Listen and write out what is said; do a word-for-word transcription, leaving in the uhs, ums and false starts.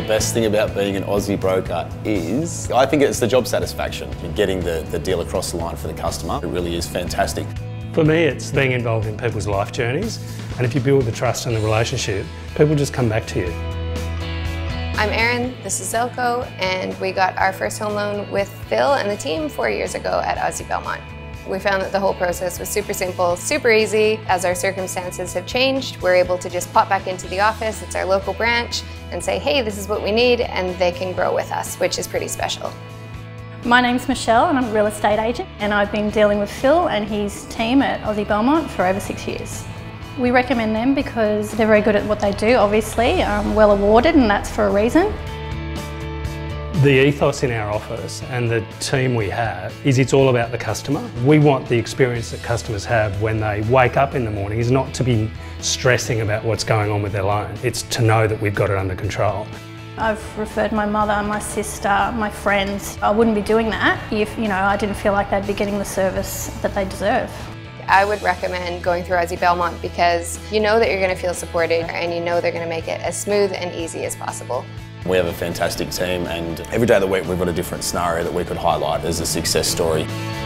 best thing about being an Aussie broker is, I think it's the job satisfaction. Getting the, the deal across the line for the customer, it really is fantastic. For me, it's being involved in people's life journeys, and if you build the trust and the relationship, people just come back to you. I'm Erin, this is Zelko, and we got our first home loan with Phil and the team four years ago at Aussie Belmont. We found that the whole process was super simple, super easy. As our circumstances have changed, we're able to just pop back into the office, it's our local branch, and say, hey, this is what we need, and they can grow with us, which is pretty special. My name's Michelle and I'm a real estate agent, and I've been dealing with Phil and his team at Aussie Belmont for over six years. We recommend them because they're very good at what they do, obviously, um, well awarded, and that's for a reason. The ethos in our office and the team we have is it's all about the customer. We want the experience that customers have when they wake up in the morning is not to be stressing about what's going on with their loan. It's to know that we've got it under control. I've referred my mother, my sister, my friends. I wouldn't be doing that if, you know, I didn't feel like they'd be getting the service that they deserve. I would recommend going through Aussie Belmont because you know that you're going to feel supported and you know they're going to make it as smooth and easy as possible. We have a fantastic team, and every day of the week we've got a different scenario that we could highlight as a success story.